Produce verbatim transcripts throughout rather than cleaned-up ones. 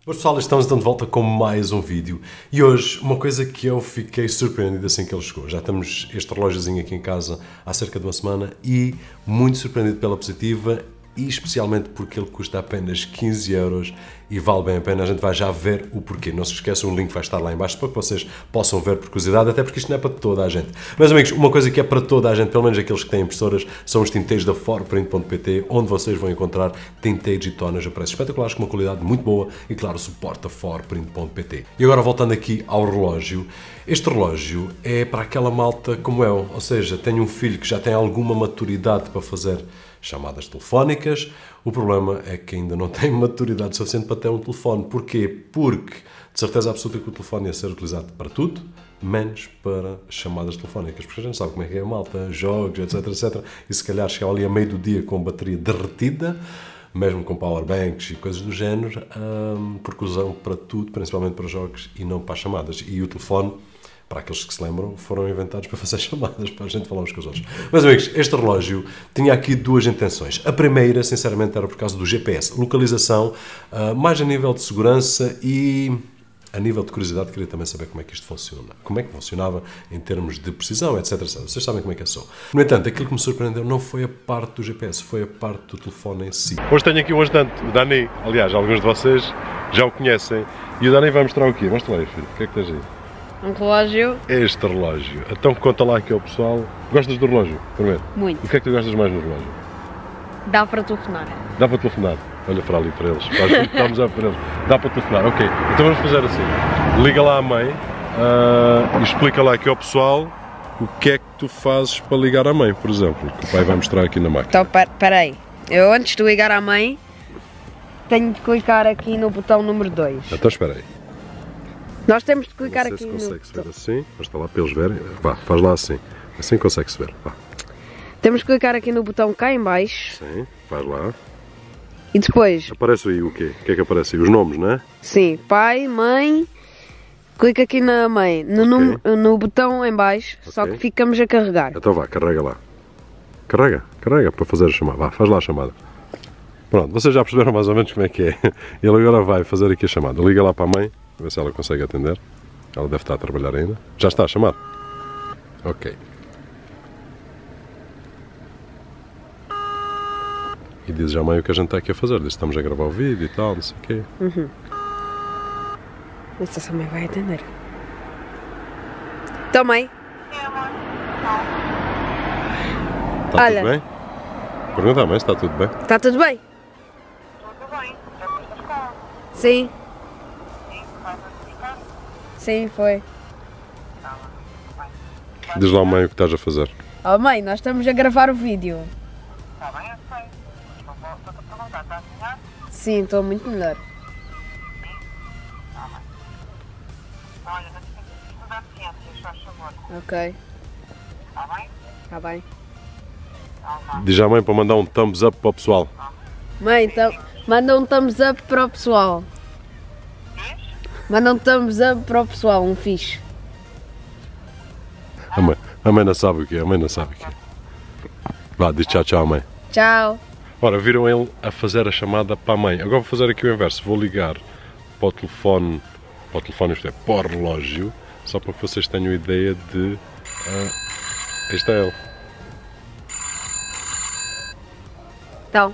Boas pessoal, estamos então de volta com mais um vídeo e hoje uma coisa que eu fiquei surpreendido assim que ele chegou. Já temos este relógiozinho aqui em casa há cerca de uma semana e muito surpreendido pela positiva e especialmente porque ele custa apenas quinze euros e vale bem a pena. A gente vai já ver o porquê. Não se esqueçam, o link vai estar lá em baixo para que vocês possam ver por curiosidade, até porque isto não é para toda a gente. Meus amigos, uma coisa que é para toda a gente, pelo menos aqueles que têm impressoras, são os tinteiros da forprint ponto pt, onde vocês vão encontrar tinteiros e tonas a preços espetaculares, com uma qualidade muito boa e, claro, suporta forprint ponto pt. E agora, voltando aqui ao relógio, este relógio é para aquela malta como eu, ou seja, tenho um filho que já tem alguma maturidade para fazer chamadas telefónicas. O problema é que ainda não tem maturidade suficiente para ter um telefone. Porquê? Porque de certeza absoluta que o telefone ia ser utilizado para tudo, menos para chamadas telefónicas, porque a gente sabe como é que é a malta, jogos, etc, etcétera. E se calhar chegar ali a meio do dia com bateria derretida, mesmo com powerbanks e coisas do género, hum, porque usam para tudo, principalmente para jogos e não para chamadas. E o telefone, para aqueles que se lembram, foram inventados para fazer chamadas, para a gente falar uns com os outros. Mas, amigos, este relógio tinha aqui duas intenções. A primeira, sinceramente, era por causa do G P S. Localização, uh, mais a nível de segurança e a nível de curiosidade, queria também saber como é que isto funciona. Como é que funcionava em termos de precisão, etc, etcétera. Vocês sabem como é que eu sou. No entanto, aquilo que me surpreendeu não foi a parte do G P S, foi a parte do telefone em si. Hoje tenho aqui um ajudante, o Dani. Aliás, alguns de vocês já o conhecem. E o Dani vai mostrar o quê? Mostra lá, filho. O que é que tens aí? Um relógio. Este relógio. Então conta lá aqui ao pessoal. Gostas do relógio? Primeiro. Muito. O que é que tu gostas mais no relógio? Dá para telefonar. Dá para telefonar. Olha para ali para eles. Estamos a para eles. Dá para telefonar. Ok. Então vamos fazer assim. Liga lá à mãe uh, e explica lá aqui ao pessoal o que é que tu fazes para ligar à mãe, por exemplo. Que o pai vai mostrar aqui na máquina. Então, espera aí. Eu antes de ligar à mãe, tenho de clicar aqui no botão número dois. Então espera aí. Nós temos de clicar não sei aqui se no... consegue-se ver assim, mas está lá para eles verem. Vá, faz lá assim. Assim consegue-se ver. Vá. Temos de clicar aqui no botão cá em baixo. Sim, faz lá. E depois... Aparece aí o quê? O que é que aparece aí? Os nomes, não é? Sim, pai, mãe... Clica aqui na mãe, no, okay. no, no botão em baixo, okay. Só que ficamos a carregar. Então vá, carrega lá. Carrega, carrega para fazer a chamada. Vá, faz lá a chamada. Pronto, vocês já perceberam mais ou menos como é que é. Ele agora vai fazer aqui a chamada. Liga lá para a mãe. Ver se ela consegue atender. Ela deve estar a trabalhar ainda. Já está a chamar? Ok. E diz à mãe o que a gente está aqui a fazer. Diz que estamos a gravar o vídeo e tal, não sei o quê. Uhum. Não sei se a mãe vai atender. Então, mãe? Está Olha. tudo bem? Pergunta à mãe se está tudo bem. Está tudo bem? Tudo bem. Já foste à escola? Sim. Sim, Sim, foi. Diz lá à mãe o que estás a fazer. Oh mãe, nós estamos a gravar o vídeo. está bem, eu sei. Estou-te a perguntar, estás melhor? Sim, estou muito melhor. Sim? Está bem. Olha, eu tenho que estudar ciências, faz favor. Ok. Está bem? Está bem. Tá, tá. Diz à mãe para mandar um thumbs up para o pessoal. Mãe, então, manda um thumbs up para o pessoal. Manda um thumbs up para o pessoal, um fixe. A mãe, a mãe não sabe o que é, a mãe não sabe o que é. Vá, diz tchau, tchau, mãe. Tchau. Ora, viram ele a fazer a chamada para a mãe. Agora vou fazer aqui o inverso. Vou ligar para o telefone, para o telefone, isto é, para o relógio, só para que vocês tenham ideia de... Uh, este é ele. Então.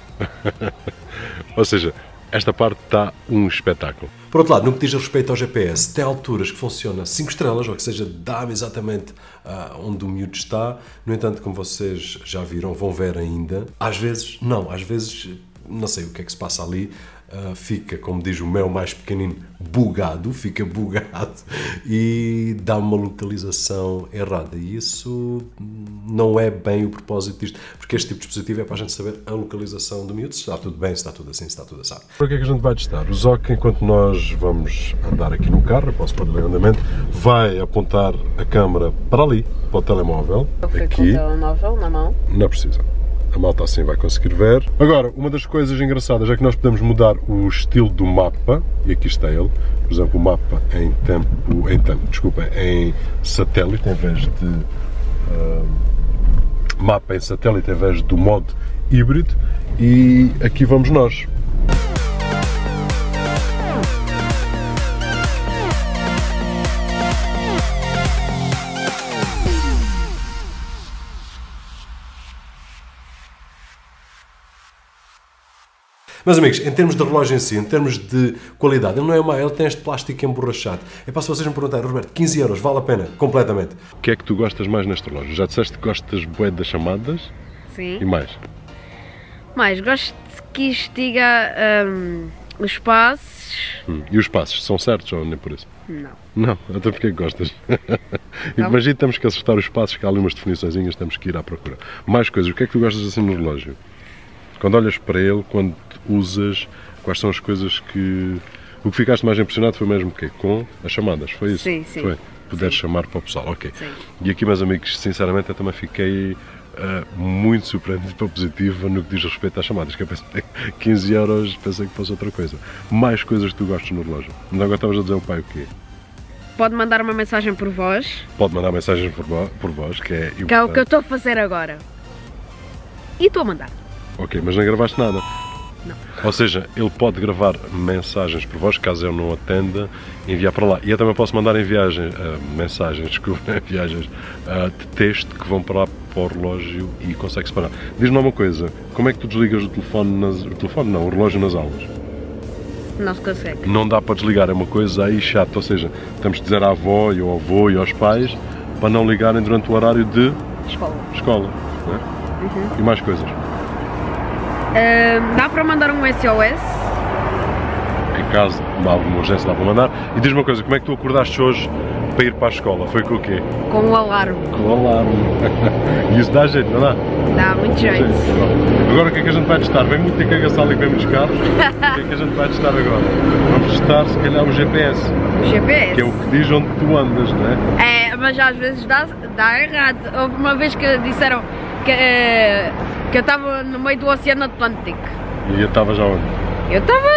Ou seja, esta parte está um espetáculo. Por outro lado, no que diz respeito ao G P S, tem alturas que funciona cinco estrelas, ou que seja, dá-me exatamente uh, onde o miúdo está. No entanto, como vocês já viram, vão ver ainda, às vezes, não, às vezes, não sei o que é que se passa ali, uh, fica, como diz o meu mais pequenino, bugado, fica bugado e dá uma localização errada. E isso não é bem o propósito disto, porque este tipo de dispositivo é para a gente saber a localização do miúdo, se está tudo bem, se está tudo assim, se está tudo assado. Para que é que a gente vai testar? O Zoc, enquanto nós vamos andar aqui no carro, eu posso pôr o andamento, vai apontar a câmera para ali, para o telemóvel. Eu fui aqui. com o telemóvel na mão. Não precisa. A malta assim vai conseguir ver. Agora, uma das coisas engraçadas é que nós podemos mudar o estilo do mapa, e aqui está ele, por exemplo, o mapa em tempo, em tempo, desculpa, em satélite, em vez de uh, mapa em satélite, em vez do modo híbrido, e aqui vamos nós. Meus amigos, em termos de relógio em si, em termos de qualidade, ele não é mau, ele tem este plástico emborrachado. É para se vocês me perguntarem, Roberto, quinze euros, vale a pena? Completamente. O que é que tu gostas mais neste relógio? Já disseste que gostas bué das chamadas? Sim. E mais? Mais, gosto que isto diga hum, os passos. Hum. E os passos, são certos ou nem por isso? Não. Não, então porquê que gostas? Imagina que temos que acertar os passos, que há ali umas definiçõezinhas, temos que ir à procura. Mais coisas, o que é que tu gostas assim no relógio? Quando olhas para ele, quando usas, quais são as coisas que... O que ficaste mais impressionado foi mesmo o quê? Com as chamadas, foi isso? Sim, sim. Foi? Puderes Sim. chamar para o pessoal, ok. Sim. E aqui, meus amigos, sinceramente eu também fiquei uh, muito surpreendido para positiva no que diz respeito às chamadas, que eu pensei que quinze euros, pensei que fosse outra coisa. Mais coisas que tu gostas no relógio. Não agora estavas a dizer ao pai o quê? Pode mandar uma mensagem por voz. Pode mandar mensagens por, vo por voz, que é importante. Que é o que eu estou a fazer agora. E estou a mandar. Ok, mas não gravaste nada? Não. Ou seja, ele pode gravar mensagens por voz, caso eu não atenda, enviar para lá. E eu também posso mandar em viagem, uh, mensagens, desculpa, viagens uh, de texto que vão para lá para o relógio e consegue separar. Diz-me uma coisa, como é que tu desligas o telefone, nas, o telefone não, o relógio nas aulas? Não se consegue. Não dá para desligar, é uma coisa aí chata, ou seja, temos de dizer à avó e ao avô e aos pais para não ligarem durante o horário de Escola. escola, não é? Uhum. E mais coisas. Uh, dá para mandar um S O S? Em caso de alguma urgência dá para mandar. E diz-me uma coisa, como é que tu acordaste hoje para ir para a escola? Foi com o quê? Com o alarme. Com o alarme. E isso dá jeito, não dá? Dá muito jeito. Agora o que é que a gente vai testar? Vem muito em cagaçal e vem muitos carros. O que é que a gente vai testar agora? Vamos testar se calhar o G P S. O G P S? Que é o que diz onde tu andas, não é? É, mas às vezes dá, dá errado. Houve uma vez que disseram que, eh, que eu estava no meio do Oceano Atlântico. E eu estava já onde? Eu estava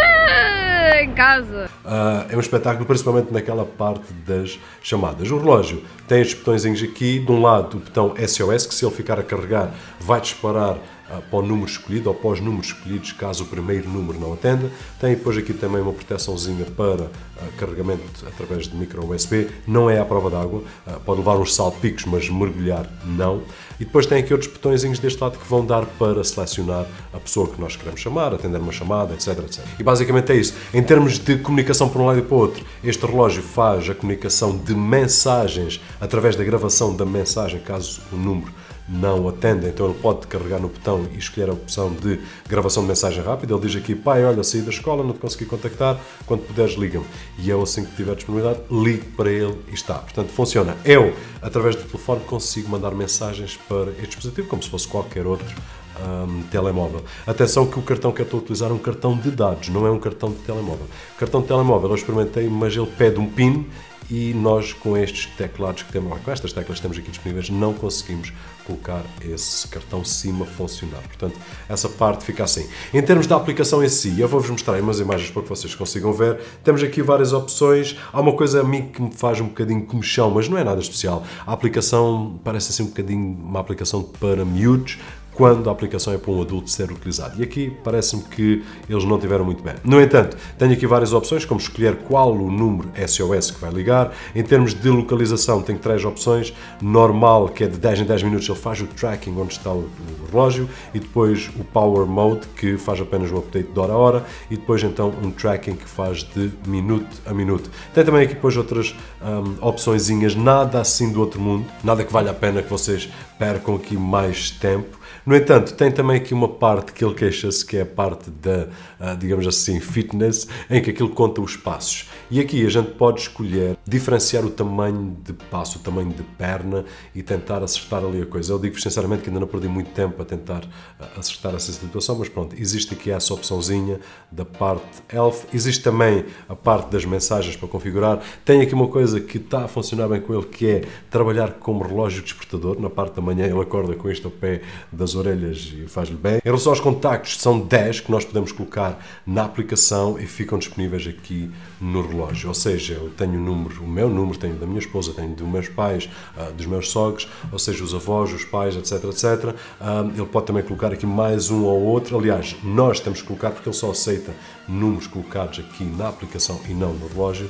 em casa. Uh, é um espetáculo, principalmente naquela parte das chamadas. O relógio tem estes botõezinhos aqui. De um lado, o botão S O S, que se ele ficar a carregar, vai disparar uh, para o número escolhido ou para os números escolhidos, caso o primeiro número não atenda. Tem depois aqui também uma proteçãozinha para uh, carregamento através de micro U S B. Não é à prova d'água. Uh, pode levar uns salpicos, mas mergulhar não. E depois tem aqui outros botõezinhos deste lado que vão dar para selecionar a pessoa que nós queremos chamar, atender uma chamada, etc, etcétera. E basicamente é isso. Em termos de comunicação para um lado e para o outro, este relógio faz a comunicação de mensagens através da gravação da mensagem, caso o número não atenda. Então ele pode carregar no botão e escolher a opção de gravação de mensagem rápida. Ele diz aqui, pai, olha, saí da escola, não te consegui contactar, quando puderes liga-me. E eu, assim que tiver disponibilidade, ligo para ele e está. Portanto, funciona. Eu, através do telefone, consigo mandar mensagens para este dispositivo, como se fosse qualquer outro Um, telemóvel. Atenção que o cartão que eu estou a utilizar é um cartão de dados, não é um cartão de telemóvel. O cartão de telemóvel eu experimentei, mas ele pede um PIN e nós com estes teclados que temos, com estas teclas que temos aqui disponíveis, não conseguimos colocar esse cartão SIM a funcionar. Portanto, essa parte fica assim. Em termos da aplicação em si, eu vou-vos mostrar umas imagens para que vocês consigam ver. Temos aqui várias opções. Há uma coisa a mim que me faz um bocadinho comichão, mas não é nada especial. A aplicação parece assim um bocadinho uma aplicação para miúdos, quando a aplicação é para um adulto ser utilizado. E aqui parece-me que eles não tiveram muito bem. No entanto, tenho aqui várias opções, como escolher qual o número S O S que vai ligar. Em termos de localização, tenho três opções. Normal, que é de dez em dez minutos, ele faz o tracking onde está o relógio, e depois o Power Mode, que faz apenas um update de hora a hora, e depois então um tracking que faz de minuto a minuto. Tem também aqui depois outras um, opçõezinhas, nada assim do outro mundo, nada que valha a pena que vocês percam aqui mais tempo. No entanto, tem também aqui uma parte que ele queixa-se, que é a parte da, digamos assim, fitness, em que aquilo conta os passos. E aqui a gente pode escolher diferenciar o tamanho de passo, o tamanho de perna e tentar acertar ali a coisa. Eu digo sinceramente que ainda não perdi muito tempo a tentar acertar essa situação, mas pronto, existe aqui essa opçãozinha da parte Health. Existe também a parte das mensagens para configurar. Tem aqui uma coisa que está a funcionar bem com ele, que é trabalhar como relógio despertador. Na parte da manhã ele acorda com isto ao pé das orelhas e faz-lhe bem. Em relação aos contactos, são dez que nós podemos colocar na aplicação e ficam disponíveis aqui no relógio. Ou seja, eu tenho o número, o meu número, tenho da minha esposa, tenho dos meus pais, dos meus sogros, ou seja, os avós, os pais, etc, etcétera. Ele pode também colocar aqui mais um ou outro. Aliás, nós temos que colocar porque ele só aceita números colocados aqui na aplicação e não no relógio.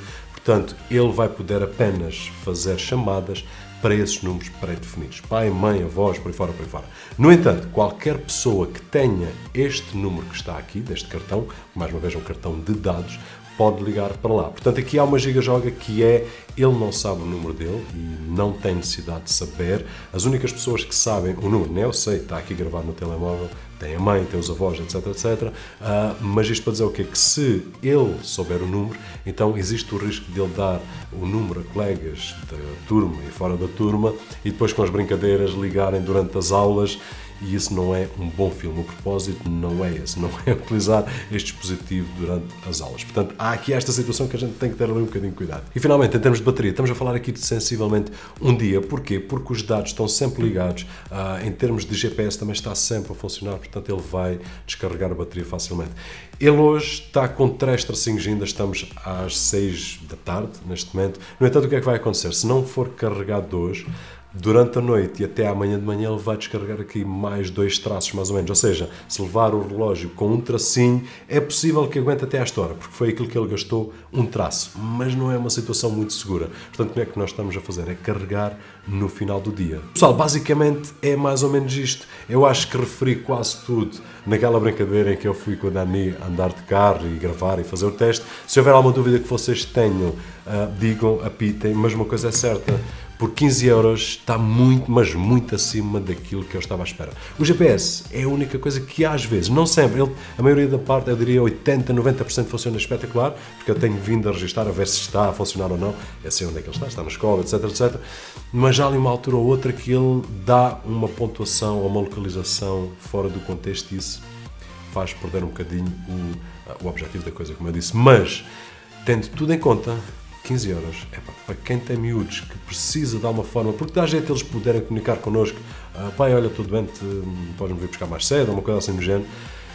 Portanto, ele vai poder apenas fazer chamadas para esses números pré-definidos. Pai, mãe, avós, por aí fora, por aí fora. No entanto, qualquer pessoa que tenha este número que está aqui, deste cartão, mais uma vez um cartão de dados, pode ligar para lá. Portanto, aqui há uma giga-joga que é, ele não sabe o número dele e não tem necessidade de saber. As únicas pessoas que sabem o número, nem eu sei, está aqui gravado no telemóvel, tem a mãe, tem os avós, etc, etcétera. Uh, mas isto para dizer o quê? Que se ele souber o número, então existe o risco de ele dar o número a colegas da turma e fora da turma e depois com as brincadeiras ligarem durante as aulas. E isso não é um bom filme. O propósito não é esse, não é utilizar este dispositivo durante as aulas. Portanto, há aqui esta situação que a gente tem que ter ali um bocadinho de cuidado. E finalmente, em termos de bateria, estamos a falar aqui de sensivelmente um dia. Porquê? Porque os dados estão sempre ligados. Uh, em termos de G P S também está sempre a funcionar, portanto ele vai descarregar a bateria facilmente. Ele hoje está com três tracinhos ainda, estamos às seis da tarde, neste momento. No entanto, o que é que vai acontecer? Se não for carregado hoje, durante a noite e até amanhã de manhã ele vai descarregar aqui mais dois traços, mais ou menos. Ou seja, se levar o relógio com um tracinho, é possível que aguente até esta hora, porque foi aquilo que ele gastou, um traço. Mas não é uma situação muito segura. Portanto, como é que nós estamos a fazer? É carregar no final do dia. Pessoal, basicamente é mais ou menos isto. Eu acho que referi quase tudo naquela brincadeira em que eu fui com a Dani andar de carro e gravar e fazer o teste. Se houver alguma dúvida que vocês tenham, uh, digam, apitem, mas uma coisa é certa, por quinze euros está muito, mas muito acima daquilo que eu estava à espera. O G P S é a única coisa que às vezes, não sempre, ele, a maioria da parte, eu diria oitenta, noventa por cento funciona espetacular, porque eu tenho vindo a registrar a ver se está a funcionar ou não, eu sei onde é que ele está, está na escola, etc, etcétera. Mas já há ali uma altura ou outra que ele dá uma pontuação ou uma localização fora do contexto e isso faz perder um bocadinho o, o objetivo da coisa, como eu disse. Mas, tendo tudo em conta, quinze euros, é pá, para quem tem miúdos que precisa de alguma forma, porque dá jeito eles poderem comunicar connosco, ah, pai, olha, estou doente, podes-me vir buscar mais cedo, ou uma coisa assim do género,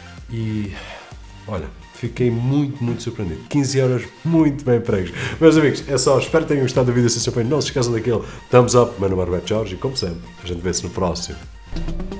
e olha, fiquei muito, muito surpreendido. quinze euros, muito bem pregos. Meus amigos, é só, espero que tenham gostado do vídeo, se não se esqueçam daquele thumbs up. Meu nome é Roberto Jorge e, como sempre, a gente vê-se no próximo.